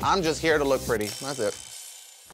I'm just here to look pretty. That's it.